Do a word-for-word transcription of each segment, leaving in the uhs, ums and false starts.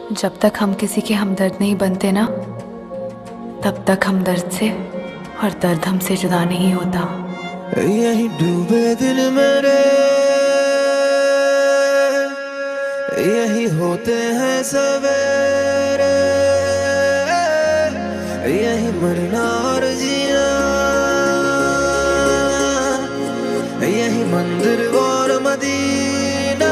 जब तक हम किसी के हमदर्द नहीं बनते ना, तब तक हम दर्द से और दर्द हमसे जुदा नहीं होता। यही डूबे दिल मेरे, यही होते हैं सवेरे, यही मरना और जीना, यही मंदिर और मदीना।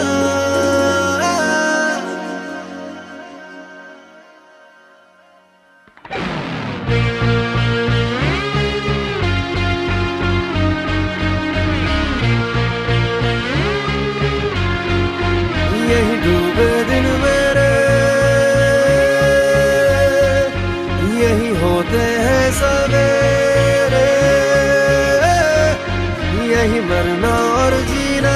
यही डूबे दिन मेरे, यही होते हैं सवेरे, यही मरना और जीना,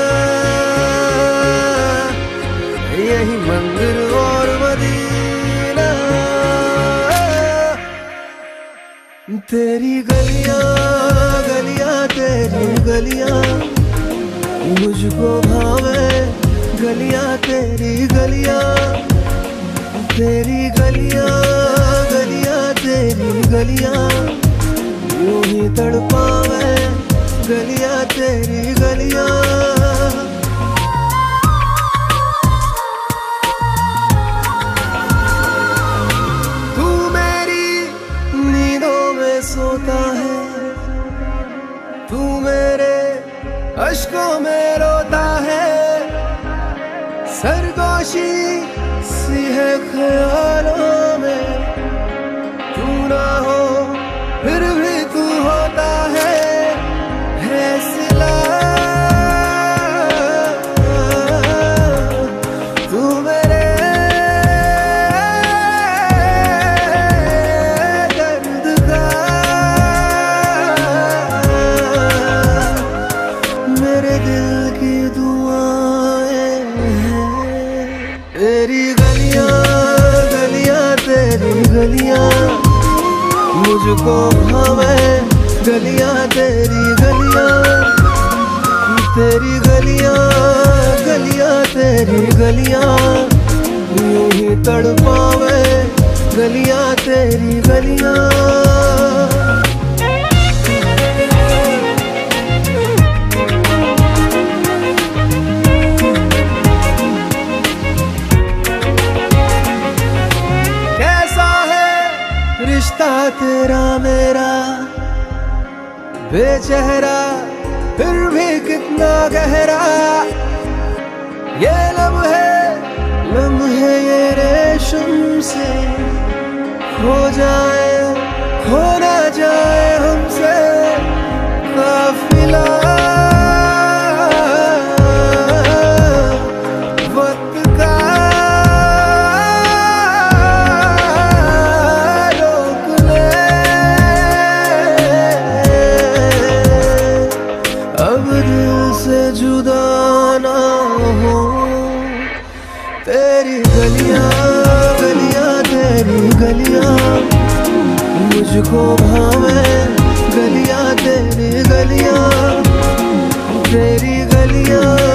यही मंदिर और मदीना। तेरी गलियां गलियां तेरी गलियां मुझको भावे, गलियां तेरी गलियां, तेरी गलियां गलियां तेरी गलियां यूं ही तड़पावे, गलियां तेरी गलियां। तू मेरी नींदों में सोता है, तू मेरे अश्कों में रोता है, सरगोशी सी है ख्यालों में, तू ना हो फिर भी तू होता है, है सिला तू मेरे दर्द का, मेरे दिल की दुआएं हैं। तेरी गलियां गलियां तेरी गलियां मुझको भावे, गलियां तेरी गलियां, तेरी गलियां गलियां तेरी गलियां यूं ही तड़पावे, गलियां तेरी गलियां। रिश्ता तेरा मेरा बेचेहरा फिर भी कितना गहरा, ये लम्हे लम्हे ये रेशम से खो जाए, खो ना जाए हमसे काफिला। जुदा ना हो तेरी गलियां गलियां तेरी गलियां मुझको भावे, गलियां तेरी गलियां, तेरी गलियां